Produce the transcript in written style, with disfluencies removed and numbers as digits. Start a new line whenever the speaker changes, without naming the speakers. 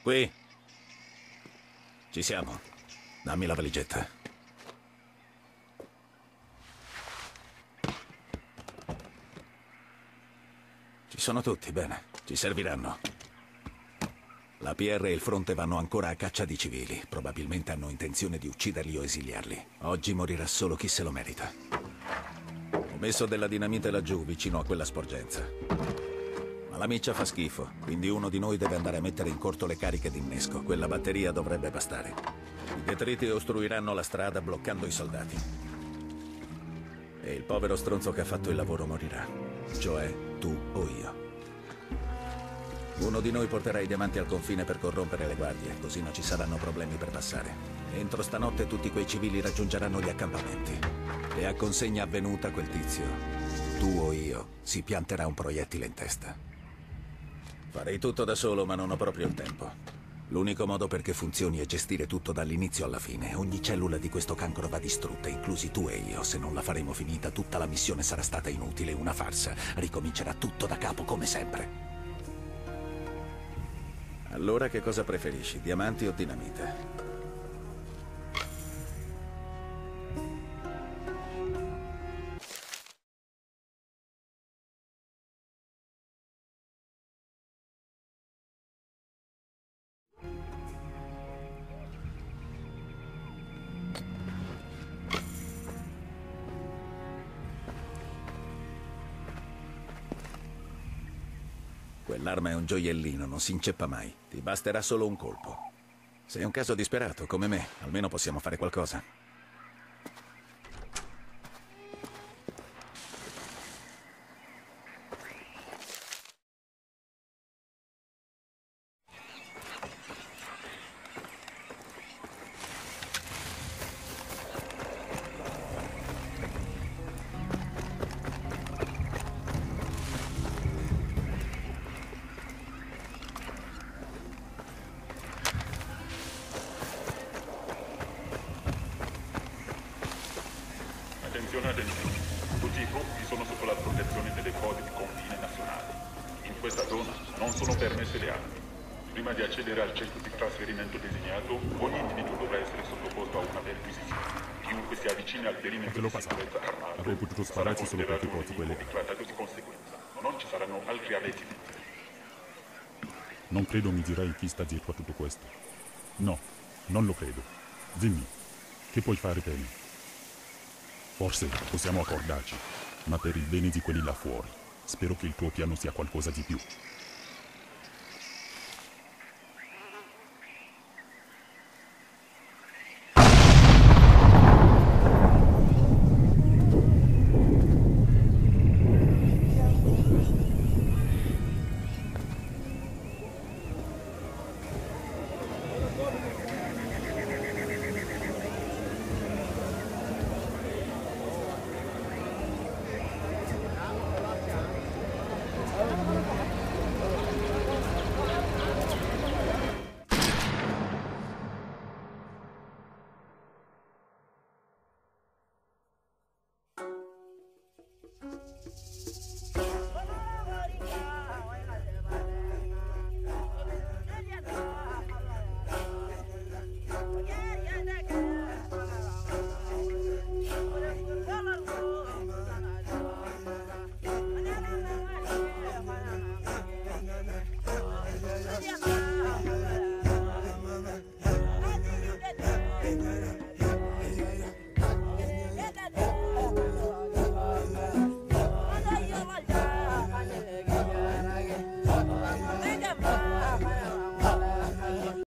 Qui. Ci siamo. Dammi la valigetta. Ci sono tutti, bene. Ci serviranno. La PR e il fronte vanno ancora a caccia di civili. Probabilmente hanno intenzione di ucciderli o esiliarli. Oggi morirà solo chi se lo merita. Ho messo della dinamite laggiù, vicino a quella sporgenza. Ma la miccia fa schifo, quindi uno di noi deve andare a mettere in corto le cariche d'innesco. Quella batteria dovrebbe bastare. I detriti ostruiranno la strada bloccando i soldati. E il povero stronzo che ha fatto il lavoro morirà. Cioè, tu o io. Uno di noi porterà i diamanti al confine per corrompere le guardie, così non ci saranno problemi per passare. Entro stanotte tutti quei civili raggiungeranno gli accampamenti. E a consegna avvenuta quel tizio, tu o io, si pianterà un proiettile in testa. Farei tutto da solo, ma non ho proprio il tempo. L'unico modo perché funzioni è gestire tutto dall'inizio alla fine. Ogni cellula di questo cancro va distrutta, inclusi tu e io. Se non la faremo finita, tutta la missione sarà stata inutile, una farsa. Ricomincerà tutto da capo, come sempre. Allora che cosa preferisci, diamanti o dinamite? Quell'arma è un gioiellino, non si inceppa mai. Ti basterà solo un colpo. Sei un caso disperato, come me. Almeno possiamo fare qualcosa.
Attenzione. Tutti i gruppi sono sotto la protezione delle code di confine nazionali. In questa zona non sono permesse le armi. Prima di accedere al centro di trasferimento designato, ogni individuo dovrà essere sottoposto a una perquisizione. Chiunque si avvicina al perimetro di sicurezza armato
avrei potuto
sarà
spararci solo per
considerato un
quelle.
nemico e trattato di conseguenza. Non ci saranno altri avvertimenti.
Non credo mi dirai chi sta dietro a tutto questo. No, non lo credo. Dimmi, che puoi fare per me? Forse possiamo accordarci, ma per il bene di quelli là fuori, spero che il tuo piano sia qualcosa di più.